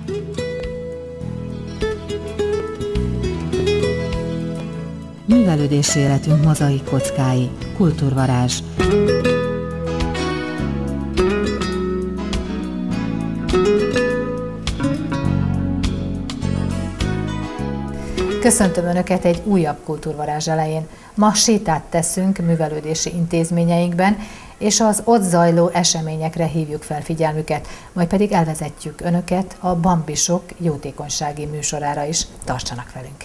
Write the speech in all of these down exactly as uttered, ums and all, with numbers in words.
Művelődési életünk mozaik kockái, kultúrvarázs. Köszöntöm Önöket egy újabb kultúrvarázs elején. Ma sétát teszünk művelődési intézményeinkben, és az ott zajló eseményekre hívjuk fel figyelmüket, majd pedig elvezetjük Önöket a Bambisok jótékonysági műsorára is. Tartsanak velünk!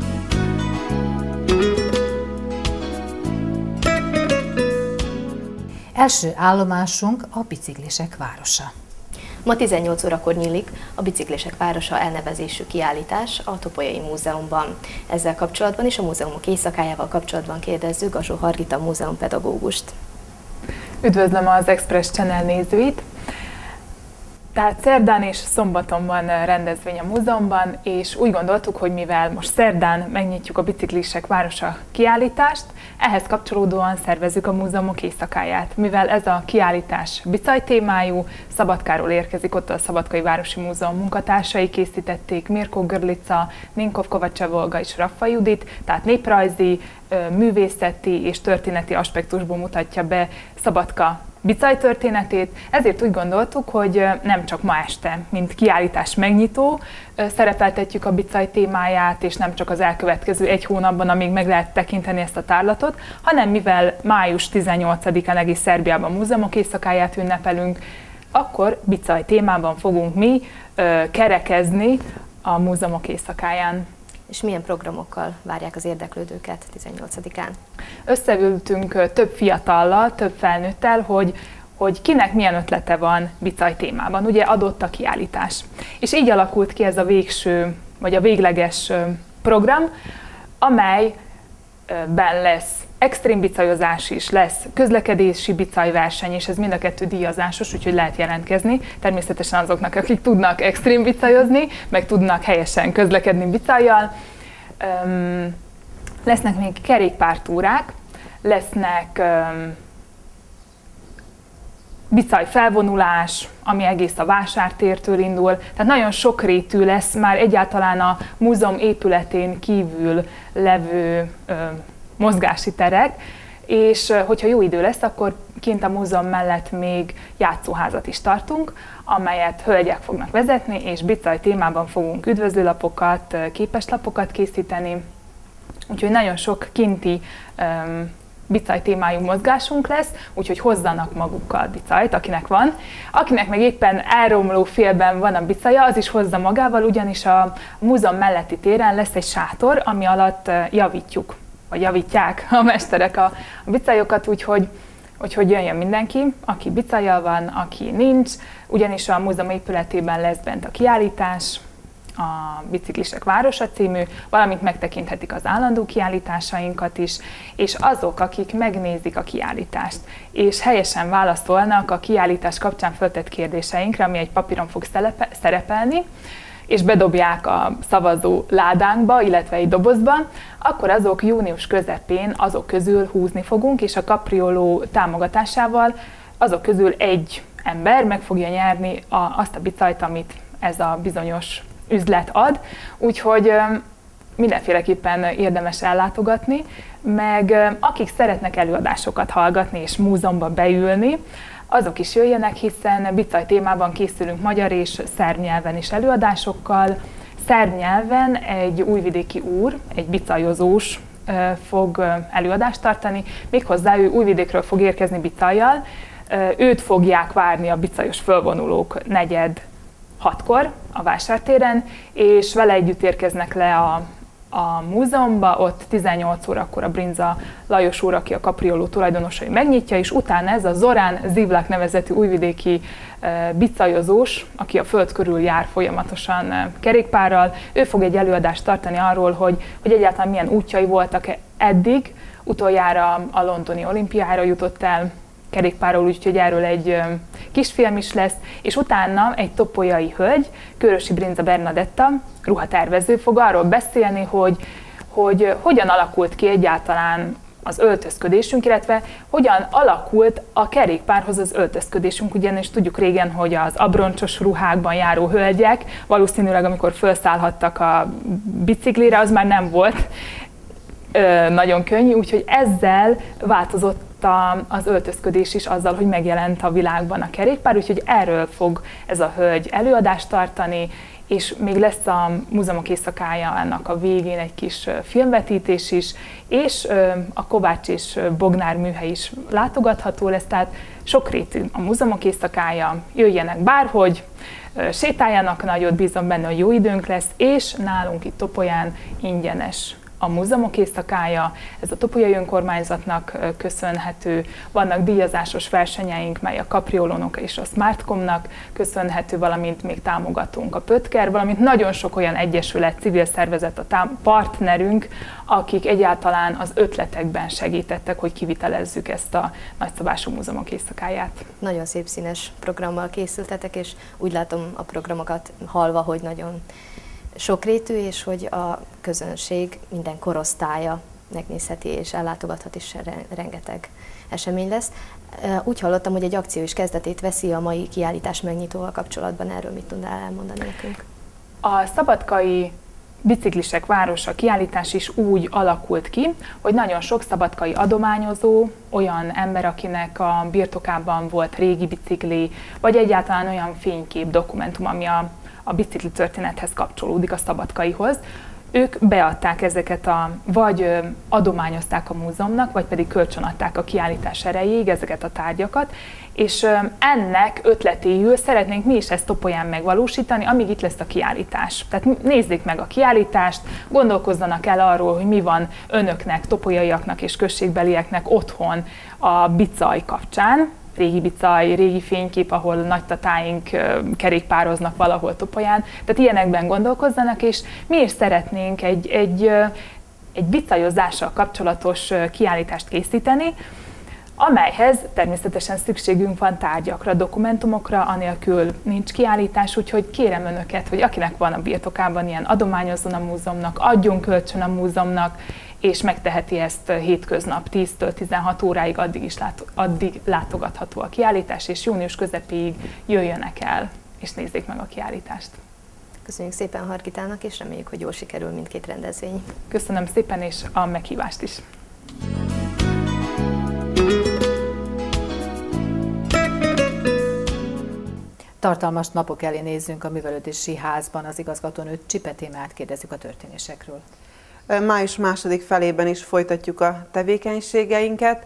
Első állomásunk a Biciklisek városa. Ma tizennyolc órakor nyílik a Biciklisek városa elnevezésű kiállítás a Topolyai Múzeumban. Ezzel kapcsolatban és a múzeumok éjszakájával kapcsolatban kérdezzük Gazsó Hargita múzeumpedagógust. Üdvözlöm az Express Channel nézőit! Tehát szerdán és szombaton van rendezvény a múzeumban, és úgy gondoltuk, hogy mivel most szerdán megnyitjuk a Biciklisek városa kiállítást, ehhez kapcsolódóan szervezzük a múzeumok éjszakáját. Mivel ez a kiállítás bicaj témájú, Szabadkáról érkezik, ott a Szabadkai Városi Múzeum munkatársai készítették, Mirko Görlica, Ninkov Kovacseva Olga és Raffa Judit, tehát néprajzi, művészeti és történeti aspektusból mutatja be Szabadka bicaj történetét, ezért úgy gondoltuk, hogy nem csak ma este, mint kiállítás megnyitó, szerepeltetjük a bicaj témáját, és nem csak az elkövetkező egy hónapban, amíg meg lehet tekinteni ezt a tárlatot, hanem mivel május tizennyolcadikán egész Szerbiában múzeumok éjszakáját ünnepelünk, akkor bicaj témában fogunk mi kerekezni a múzeumok éjszakáján. És milyen programokkal várják az érdeklődőket tizennyolcadikán? Összeültünk több fiatallal, több felnőttel, hogy, hogy kinek milyen ötlete van bicaj témában. Ugye adott a kiállítás. És így alakult ki ez a végső, vagy a végleges program, amelyben lesz extrém bicajozás is, lesz közlekedési bicajverseny, és ez mind a kettő díjazásos, úgyhogy lehet jelentkezni. Természetesen azoknak, akik tudnak extrém bicajozni, meg tudnak helyesen közlekedni bicajjal. Um, lesznek még kerékpártúrák, lesznek um, bicaj felvonulás, ami egész a vásártértől indul. Tehát nagyon sokrétű lesz már egyáltalán a múzeum épületén kívül levő um, mozgási terek, és hogyha jó idő lesz, akkor kint a múzeum mellett még játszóházat is tartunk, amelyet hölgyek fognak vezetni, és bicaj témában fogunk üdvözlőlapokat, képeslapokat készíteni. Úgyhogy nagyon sok kinti um, bicaj témájú mozgásunk lesz, úgyhogy hozzanak magukkal bicajt, akinek van. Akinek meg éppen elromló félben van a bicaja, az is hozza magával, ugyanis a múzeum melletti téren lesz egy sátor, ami alatt javítjuk vagy javítják a mesterek a, a bicajokat, úgyhogy, úgyhogy jöjjön mindenki, aki bicajjal van, aki nincs, ugyanis a múzeum épületében lesz bent a kiállítás, a Biciklisek városa című, valamint megtekinthetik az állandó kiállításainkat is, és azok, akik megnézik a kiállítást, és helyesen válaszolnak a kiállítás kapcsán föltett kérdéseinkre, ami egy papíron fog szerepelni, és bedobják a szavazó ládánkba, illetve egy dobozba, akkor azok június közepén azok közül húzni fogunk, és a Caprioló támogatásával azok közül egy ember meg fogja nyerni a, azt a bicajt, amit ez a bizonyos üzlet ad. Úgyhogy mindenféleképpen érdemes ellátogatni, meg akik szeretnek előadásokat hallgatni és múzeumba beülni, azok is jöjjenek, hiszen bicaj témában készülünk magyar és szerb nyelven is előadásokkal. Szerb nyelven egy újvidéki úr, egy bicajozós fog előadást tartani, méghozzá ő Újvidékről fog érkezni bicajjal. Őt fogják várni a bicajos fölvonulók negyed hatkor a vásártéren, és vele együtt érkeznek le a a múzeumba, ott tizennyolc órakor a Brinza Lajos úr, aki a Caprioló tulajdonosa, megnyitja, és utána ez a Zorán Zivlak nevezetű újvidéki e, bicajozós, aki a föld körül jár folyamatosan e, kerékpárral, ő fog egy előadást tartani arról, hogy, hogy egyáltalán milyen útjai voltak eddig, utoljára a londoni olimpiára jutott el kerékpárról, úgyhogy erről egy kisfilm is lesz, és utána egy topolyai hölgy, Körösi Brinza Bernadetta, ruhatervező fog arról beszélni, hogy, hogy hogyan alakult ki egyáltalán az öltözködésünk, illetve hogyan alakult a kerékpárhoz az öltözködésünk, ugyanis tudjuk régen, hogy az abroncsos ruhákban járó hölgyek valószínűleg amikor felszállhattak a biciklire, az már nem volt ö, nagyon könnyű, úgyhogy ezzel változott a, az öltözködés is azzal, hogy megjelent a világban a kerékpár, úgyhogy erről fog ez a hölgy előadást tartani, és még lesz a Múzeumok éjszakája ennek a végén egy kis filmvetítés is, és a Kovács és Bognár műhely is látogatható lesz, tehát sokrétű a Múzeumok éjszakája, jöjjenek bárhogy, sétáljanak nagyot, bízom benne, hogy jó időnk lesz, és nálunk itt Topolyán ingyenes a Múzeumok éjszakája, ez a Topolyai Önkormányzatnak köszönhető, vannak díjazásos versenyeink, mely a Capriolónak és a Smartcomnak köszönhető, valamint még támogatunk a Pötker, valamint nagyon sok olyan egyesület, civil szervezet a partnerünk, akik egyáltalán az ötletekben segítettek, hogy kivitelezzük ezt a nagyszabású Múzeumok éjszakáját. Nagyon szép színes programmal készültetek, és úgy látom a programokat hallva, hogy nagyon sokrétű, és hogy a közönség minden korosztálya megnézheti és ellátogathat, és rengeteg esemény lesz. Úgy hallottam, hogy egy akció is kezdetét veszi a mai kiállítás megnyitóval kapcsolatban. Erről mit tudnál elmondani nekünk? A szabadkai Biciklisek városa kiállítás is úgy alakult ki, hogy nagyon sok szabadkai adományozó, olyan ember, akinek a birtokában volt régi bicikli, vagy egyáltalán olyan fénykép, dokumentum, ami a a bicikli történethez kapcsolódik, a szabadkaihoz. Ők beadták ezeket a, vagy adományozták a múzeumnak, vagy pedig kölcsönadták a kiállítás erejéig ezeket a tárgyakat, és ennek ötletéül szeretnénk mi is ezt Topolyán megvalósítani, amíg itt lesz a kiállítás. Tehát nézzék meg a kiállítást, gondolkozzanak el arról, hogy mi van önöknek, topolyaiaknak és községbelieknek otthon a bicaj kapcsán, régi bicaj, régi fénykép, ahol nagytatáink kerékpároznak valahol Topolyán. Tehát ilyenekben gondolkozzanak, és mi is szeretnénk egy, egy, egy bicajozással kapcsolatos kiállítást készíteni, amelyhez természetesen szükségünk van tárgyakra, dokumentumokra, anélkül nincs kiállítás, úgyhogy kérem önöket, hogy akinek van a birtokában ilyen, adományozzon a múzeumnak, adjon kölcsön a múzeumnak, és megteheti ezt hétköznap tíztől tizenhat óráig, addig is lát, addig látogatható a kiállítás, és június közepéig jöjjönek el, és nézzék meg a kiállítást. Köszönjük szépen Hargitának, és reméljük, hogy jól sikerül mindkét rendezvény. Köszönöm szépen, és a meghívást is. Tartalmas napok elé nézzünk a Művelődési Házban, az igazgatónőt, Csipet Émát kérdezzük a történésekről. Május második felében is folytatjuk a tevékenységeinket.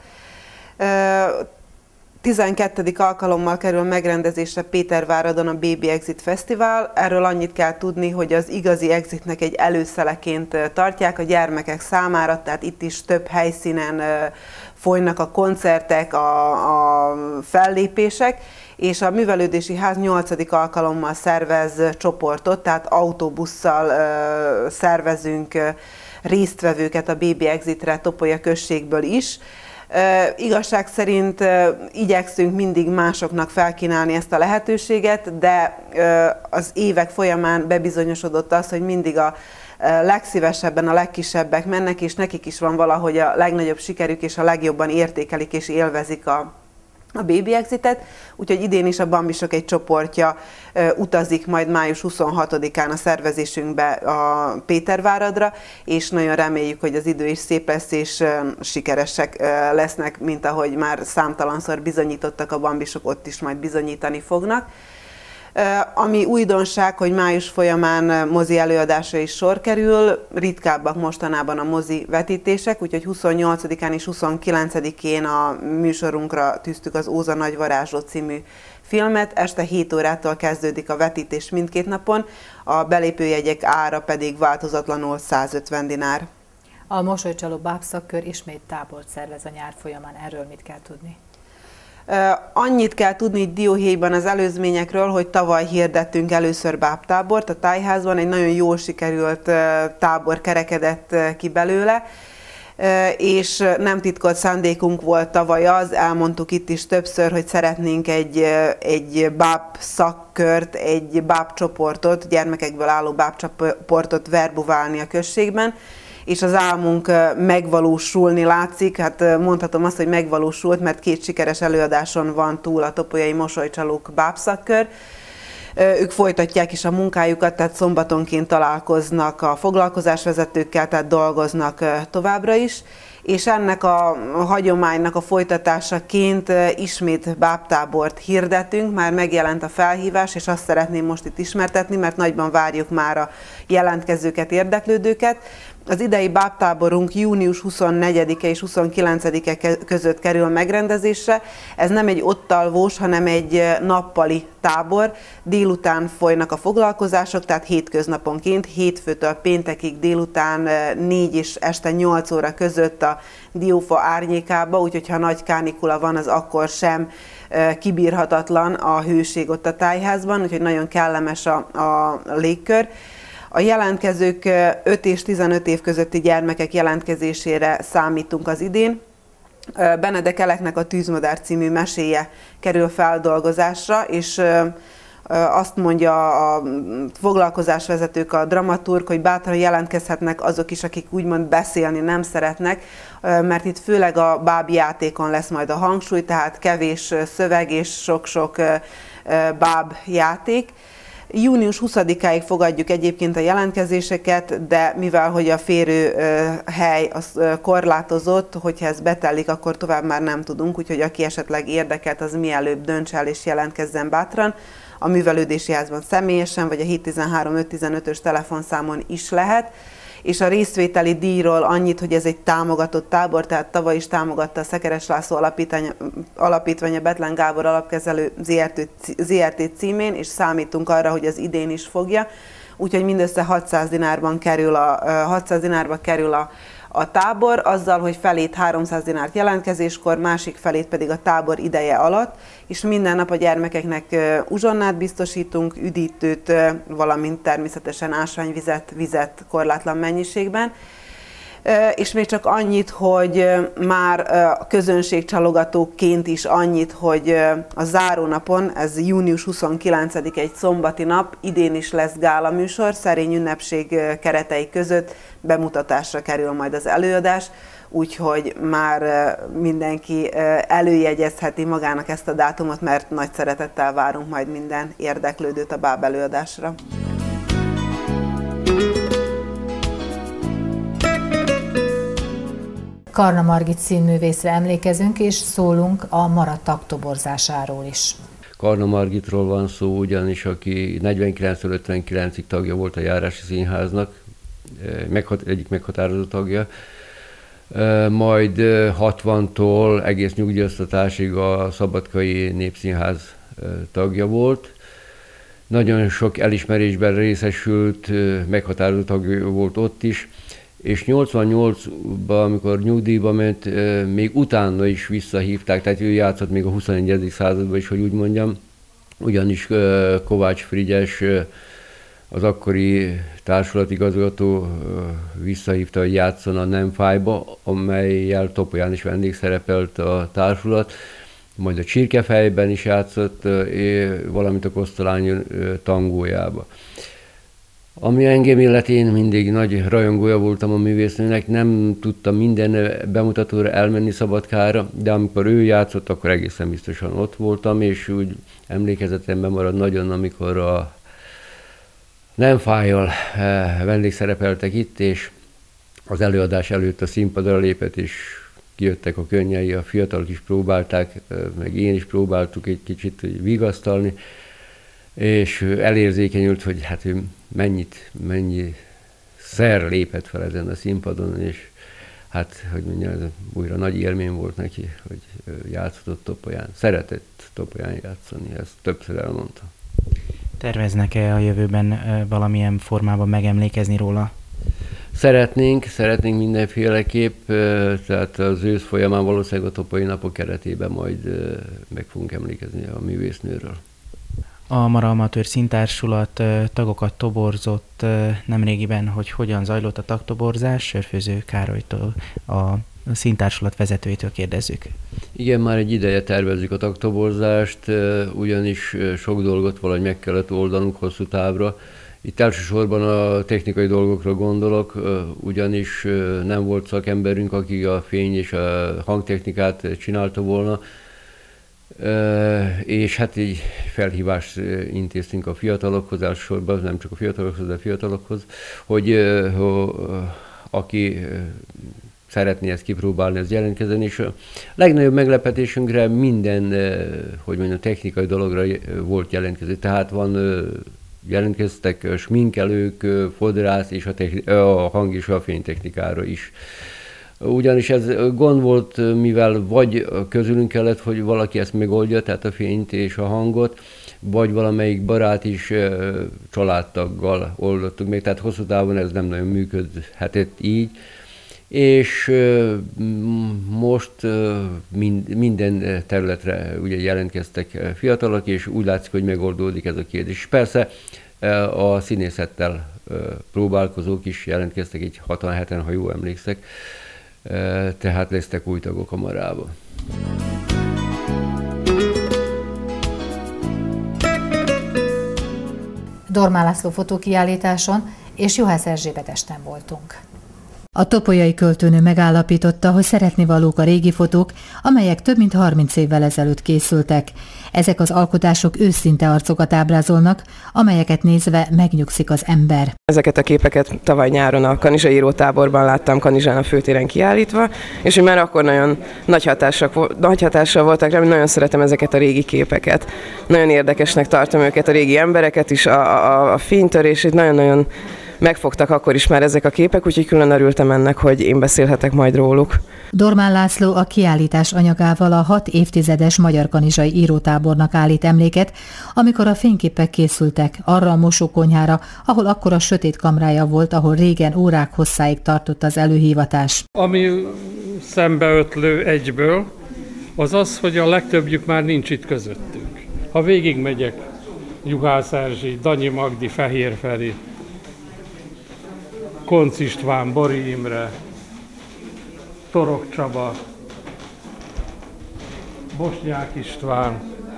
tizenkettedik alkalommal kerül megrendezésre Péterváradon a Baby Exit Fesztivál. Erről annyit kell tudni, hogy az igazi exitnek egy előszeleként tartják a gyermekek számára, tehát itt is több helyszínen folynak a koncertek, a, a fellépések, és a Művelődési Ház nyolcadik alkalommal szervez csoportot, tehát autóbusszal szervezünk résztvevőket a Baby Exitre Topolya községből is. E, igazság szerint e, igyekszünk mindig másoknak felkínálni ezt a lehetőséget, de e, az évek folyamán bebizonyosodott az, hogy mindig a e, legszívesebben a legkisebbek mennek, és nekik is van valahogy a legnagyobb sikerük, és a legjobban értékelik és élvezik a a Baby Exitet, úgyhogy idén is a Bambisok egy csoportja uh, utazik majd május huszonhatodikán a szervezésünkbe a Péterváradra, és nagyon reméljük, hogy az idő is szép lesz, és uh, sikeresek uh, lesznek, mint ahogy már számtalanszor bizonyítottak a Bambisok, ott is majd bizonyítani fognak. Ami újdonság, hogy május folyamán mozi előadásra is sor kerül, ritkábbak mostanában a mozi vetítések, úgyhogy huszonnyolcadikán és huszonkilencedikén a műsorunkra tűztük az Óza Nagy Varázsló című filmet, este hét órától kezdődik a vetítés mindkét napon, a belépőjegyek ára pedig változatlanul százötven dinár. A Mosolycsaló Bábszakkör ismét tábort szervez a nyár folyamán, erről mit kell tudni? Annyit kell tudni itt Dióhéjban az előzményekről, hogy tavaly hirdettünk először bábtábort a Tájházban, egy nagyon jól sikerült tábor kerekedett ki belőle, és nem titkolt szándékunk volt tavaly az, elmondtuk itt is többször, hogy szeretnénk egy, egy báb szakkört, egy báb csoportot, gyermekekből álló báb csoportot verbuválni a községben, és az álmunk megvalósulni látszik. Hát mondhatom azt, hogy megvalósult, mert két sikeres előadáson van túl a Topolyai Mosolycsalók bábszakkör. Ők folytatják is a munkájukat, tehát szombatonként találkoznak a foglalkozásvezetőkkel, tehát dolgoznak továbbra is. És ennek a hagyománynak a folytatásaként ismét bábtábort hirdetünk, már megjelent a felhívás, és azt szeretném most itt ismertetni, mert nagyban várjuk már a jelentkezőket, érdeklődőket. Az idei bábtáborunk június huszonnegyedike és huszonkilencedike között kerül megrendezésre. Ez nem egy ottalvós, hanem egy nappali tábor. Délután folynak a foglalkozások, tehát hétköznaponként, hétfőtől péntekig délután négy és este nyolc óra között a diófa árnyékába, úgyhogy ha nagy kánikula van, az akkor sem kibírhatatlan a hőség ott a tájházban, úgyhogy nagyon kellemes a, a légkör. A jelentkezők öt és tizenöt év közötti gyermekek jelentkezésére számítunk az idén. Benedek Eleknek a Tűzmadár című meséje kerül feldolgozásra, és azt mondja a foglalkozásvezetők, a dramaturg, hogy bátran jelentkezhetnek azok is, akik úgymond beszélni nem szeretnek, mert itt főleg a bábjátékon lesz majd a hangsúly, tehát kevés szöveg és sok-sok bábjáték. június huszadikáig fogadjuk egyébként a jelentkezéseket, de mivel hogy a férőhely az korlátozott, hogyha ez betelik, akkor tovább már nem tudunk, úgyhogy aki esetleg érdekelt, az mielőbb dönts el és jelentkezzen bátran. A művelődési házban személyesen, vagy a hét tizenhárom öt tizenötös telefonszámon is lehet. És a részvételi díjról annyit, hogy ez egy támogatott tábor, tehát tavaly is támogatta a Szekeres László Alapítvány a Bethlen Gábor Alapkezelő zé er té címén, és számítunk arra, hogy az idén is fogja. Úgyhogy mindössze hatszáz dinárban kerül a, hatszáz dinárba kerül a, a tábor, azzal, hogy felét háromszáz dinárt jelentkezéskor, másik felét pedig a tábor ideje alatt, és minden nap a gyermekeknek uzsonnát biztosítunk, üdítőt, valamint természetesen ásványvizet, vizet korlátlan mennyiségben. És még csak annyit, hogy már közönségcsalogatóként is annyit, hogy a zárónapon, ez június huszonkilencedike, egy szombati nap, idén is lesz gála műsor, szerény ünnepség keretei között bemutatásra kerül majd az előadás, úgyhogy már mindenki előjegyezheti magának ezt a dátumot, mert nagy szeretettel várunk majd minden érdeklődőt a báb előadásra. Karna Margit színművészre emlékezünk, és szólunk a maradtak toborzásáról is. Karna Margitról van szó, ugyanis aki negyvenkilenctől ötvenkilencig tagja volt a Járási Színháznak, egyik meghatározó tagja, majd hatvantól egész nyugdíjaztatásig a Szabadkai Népszínház tagja volt. Nagyon sok elismerésben részesült, meghatározó tagja volt ott is, és nyolcvannyolcban, amikor nyugdíjba ment, még utána is visszahívták, tehát ő játszott még a huszonegyedik században is, hogy úgy mondjam, ugyanis Kovács Frigyes, az akkori társulatigazgató visszahívta, hogy játszon a Nem fájba, amellyel Topolyán is vendégszerepelt a társulat, majd a Csirkefejben is játszott, valamint a Kosztolány tangójába. Ami engem illet, én mindig nagy rajongója voltam a művésznőnek, nem tudtam minden bemutatóra elmenni Szabadkára, de amikor ő játszott, akkor egészen biztosan ott voltam, és úgy emlékezetemben marad nagyon, amikor a Nem fájjal vendégszerepeltek itt, és az előadás előtt a színpadra lépett, és kijöttek a könnyei, a fiatalok is próbálták, meg én is próbáltuk egy kicsit vigasztalni, és elérzékenyült, hogy hát ő mennyit, mennyi szer lépett fel ezen a színpadon, és hát, hogy mondjam, ez újra nagy élmény volt neki, hogy játszhatott Topolyán. Szeretett Topolyán játszani, ezt többször elmondta. Terveznek-e a jövőben valamilyen formában megemlékezni róla? Szeretnénk, szeretnénk mindenféleképp, tehát az ősz folyamán valószínűleg a Topolyai Napok keretében majd meg fogunk emlékezni a művésznőről. A Mara Amatőr Színtársulat tagokat toborzott nemrégiben, hogy hogyan zajlott a tagtoborzás. Sörfőző Károlytól, a színtársulat vezetőjétől kérdezzük. Igen, már egy ideje tervezzük a tagtoborzást, ugyanis sok dolgot valahogy meg kellett oldanunk hosszú távra, Itt elsősorban a technikai dolgokra gondolok, ugyanis nem volt szakemberünk, aki a fény és a hangtechnikát csinálta volna, és hát így felhívást intéztünk a fiatalokhoz, elsősorban nem csak a fiatalokhoz, de a fiatalokhoz, hogy aki szeretné ezt kipróbálni, ez jelentkezzen, és a legnagyobb meglepetésünkre minden, hogy mondjam, technikai dologra volt jelentkező. Tehát van, jelentkeztek sminkelők, fodrász és a, techni- a hang és a fénytechnikára is. Ugyanis ez gond volt, mivel vagy közülünk kellett, hogy valaki ezt megoldja, tehát a fényt és a hangot, vagy valamelyik barát is családtaggal oldottuk meg, tehát hosszú távon ez nem nagyon működhetett így. És most minden területre ugye jelentkeztek fiatalok, és úgy látszik, hogy megoldódik ez a kérdés. Persze a színészettel próbálkozók is jelentkeztek, egy hatvanheten, ha jól emlékszek, tehát lesztek új tagok a Marába. Dormán László fotókiállításon és Juhász Erzsébetesten voltunk. A topolyai költőnő megállapította, hogy szeretnivalók a régi fotók, amelyek több mint harminc évvel ezelőtt készültek. Ezek az alkotások őszinte arcokat ábrázolnak, amelyeket nézve megnyugszik az ember. Ezeket a képeket tavaly nyáron a Kanizsa írótáborban láttam Kanizsán a főtéren kiállítva, és hogy már akkor nagyon nagy, hatásak, nagy hatással voltak rá, nagyon szeretem ezeket a régi képeket. Nagyon érdekesnek tartom őket, a régi embereket is, a, a, a fénytörését, nagyon-nagyon megfogtak akkor is már ezek a képek, úgyhogy külön örültem ennek, hogy én beszélhetek majd róluk. Dormán László a kiállítás anyagával a hat évtizedes magyar kanizsai írótábornak állít emléket, amikor a fényképek készültek arra a mosókonyhára, ahol akkor a sötét kamrája volt, ahol régen órák hosszáig tartott az előhívatás. Ami szembeötlő egyből, az az, hogy a legtöbbjük már nincs itt közöttünk. Ha végigmegyek, Juhász Erzsi, Danyi Magdi, Fehér Feri, Koncz István, Bori Imre, Torok Csaba, Bosnyák István,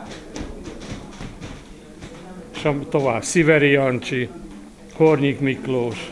és tovább Sziveri Jancsi, Kornyik Miklós,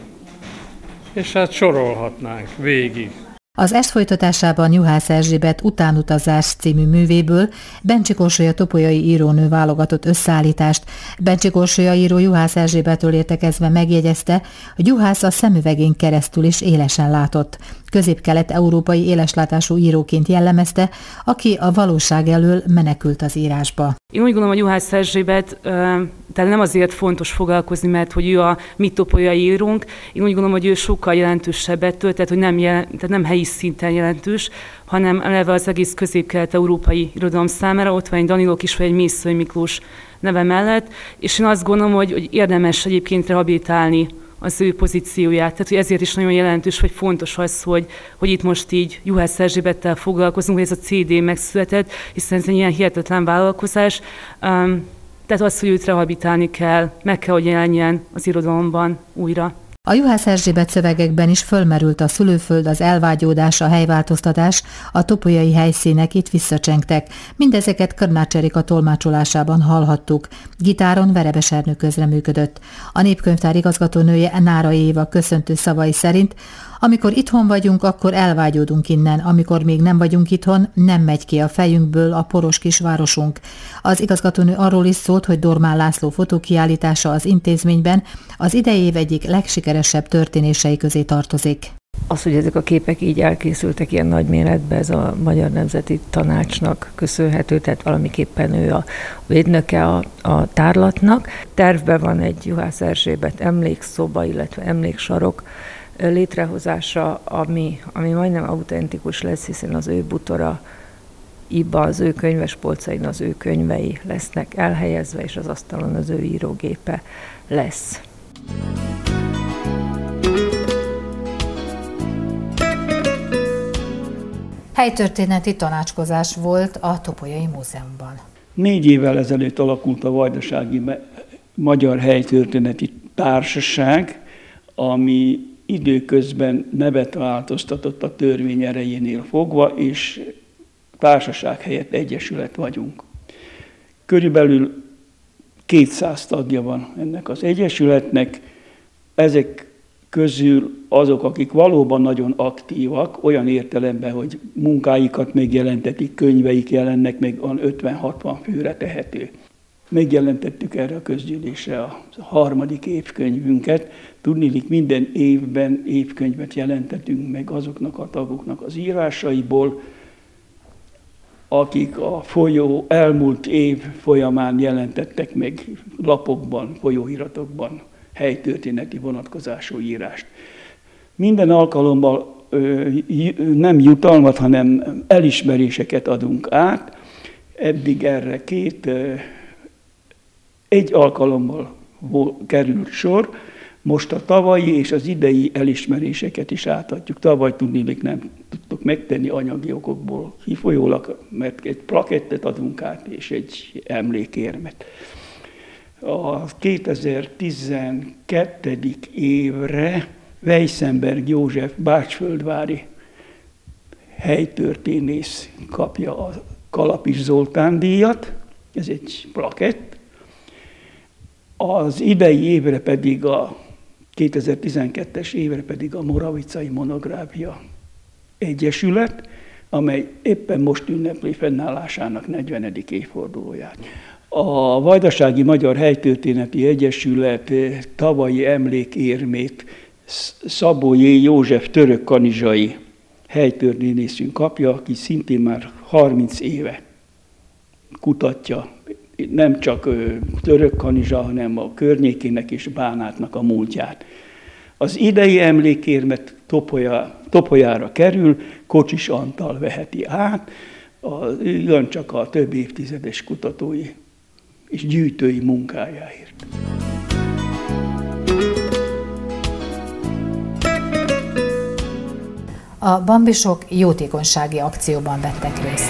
és hát sorolhatnánk végig. Az ezt folytatásában Juhász Erzsébet Utánutazás című művéből Bencsik Orsolya topolyai írónő válogatott összeállítást. Bencsik Orsolya író Juhász Erzsébettől értekezve megjegyezte, hogy Juhász a szemüvegén keresztül is élesen látott. Közép-kelet-európai éleslátású íróként jellemezte, aki a valóság elől menekült az írásba. Én úgy gondolom, hogy Juhász Erzsébet, tehát nem azért fontos foglalkozni, mert hogy ő a mi topolyai írónk. Én úgy gondolom, hogy ő sokkal jelentősebb ettől, tehát hogy nem, jelen, tehát nem helyi szinten jelentős, hanem eleve az egész közép-kelet-európai irodalom számára. Ott van egy Daniló Kis vagy egy Mészöly Miklós neve mellett, és én azt gondolom, hogy, hogy érdemes egyébként rehabilitálni az ő pozícióját. Tehát, hogy ezért is nagyon jelentős, vagy fontos az, hogy, hogy itt most így Juhász Erzsébettel foglalkozunk, hogy ez a cé dé megszületett, hiszen ez egy ilyen hihetetlen vállalkozás. Um, tehát az, hogy őt rehabilitálni kell, meg kell, hogy jelenjen az irodalomban újra. A Juhász Erzsébet szövegekben is fölmerült a szülőföld, az elvágyódás, a helyváltoztatás, a topolyai helyszínek itt visszacsengtek. Mindezeket Körnács Erika tolmácsolásában hallhattuk. Gitáron Verebes Ernő közreműködött. A Népkönyvtár igazgatónője Nára Éva köszöntő szavai szerint: amikor itthon vagyunk, akkor elvágyódunk innen, amikor még nem vagyunk itthon, nem megy ki a fejünkből a poros kisvárosunk. Az igazgatónő arról is szólt, hogy Dormán László fotókiállítása az intézményben az idei év egyik legsikeresebb történései közé tartozik. Az, hogy ezek a képek így elkészültek ilyen nagy méretben, ez a Magyar Nemzeti Tanácsnak köszönhető, tehát valamiképpen ő a védnöke a, a tárlatnak. Tervben van egy Juhász Erzsébet emlékszoba, illetve emléksarok létrehozása, ami, ami majdnem autentikus lesz, hiszen az ő butora iba, az ő könyvespolcain az ő könyvei lesznek elhelyezve, és az asztalon az ő írógépe lesz. Helytörténeti tanácskozás volt a Topolyai Múzeumban. Négy évvel ezelőtt alakult a Vajdasági Magyar Helytörténeti Társaság, ami időközben nevet változtatott a törvény erejénél fogva, és társaság helyett egyesület vagyunk. Körülbelül kétszáz tagja van ennek az egyesületnek. Ezek közül azok, akik valóban nagyon aktívak, olyan értelemben, hogy munkáikat megjelentetik, könyveik jelennek, meg ötven-hatvan főre tehető. Megjelentettük erre a közgyűlésre a harmadik évkönyvünket. Tudniillik, minden évben évkönyvet jelentetünk meg azoknak a tagoknak az írásaiból, akik a folyó elmúlt év folyamán jelentettek meg lapokban, folyóiratokban helytörténeti vonatkozású írást. Minden alkalommal ö, nem jutalmat, hanem elismeréseket adunk át. Eddig erre két, ö, egy alkalommal került sor. Most a tavalyi és az idei elismeréseket is átadjuk. Tavaly tudnélik nem tudtuk megtenni anyagi okokból kifolyólag, mert egy plakettet adunk át és egy emlékérmet. A kétezer-tizenkettő. évre Weissenberg József bácsföldvári helytörténész kapja a Kalapis Zoltán díjat, ez egy plakett. Az idei évre pedig a kétezer-tizenkettes évre pedig a Moravicai Monográfia Egyesület, amely éppen most ünnepli fennállásának negyvenedik évfordulóját. A Vajdasági Magyar Helytörténeti Egyesület tavalyi emlékérmét Szabó J. József törökkanizsai helytörténészünk kapja, aki szintén már harminc éve kutatja nem csak Törökkanizsa, hanem a környékének és Bánátnak a múltját. Az idei emlékérmet Topolya, Topolyára kerül, Kocsis Antal veheti át, jön csak a több évtizedes kutatói és gyűjtői munkájáért. A bambisok jótékonysági akcióban vettek részt.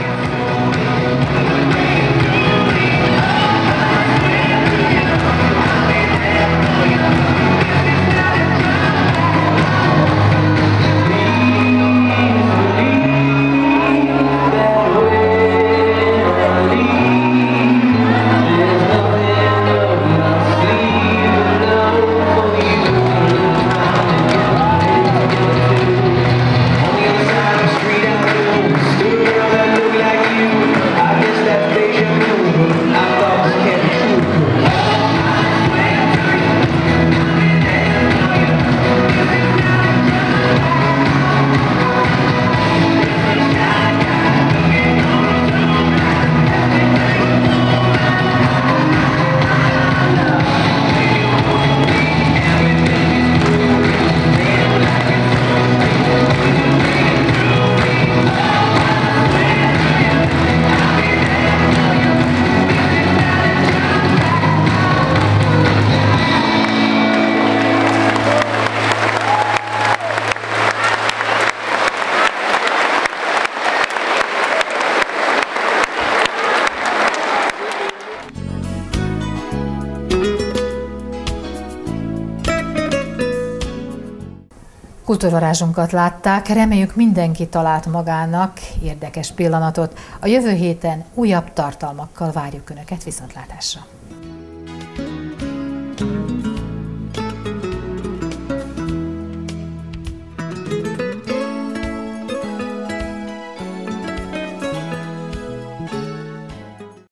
Kultúrvarázsunkat látták, reméljük mindenki talált magának érdekes pillanatot. A jövő héten újabb tartalmakkal várjuk Önöket, viszontlátásra!